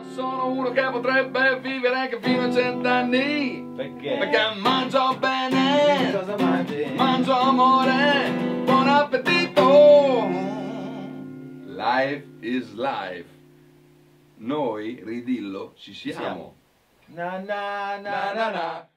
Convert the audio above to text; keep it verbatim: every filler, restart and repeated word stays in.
Sono uno che potrebbe vivere anche fino a cent'anni. Perché? Perché mangio bene, Cosa mangi? mangio amore, buon appetito. Life is life. Noi, ridillo, ci siamo. Na na na Na na na.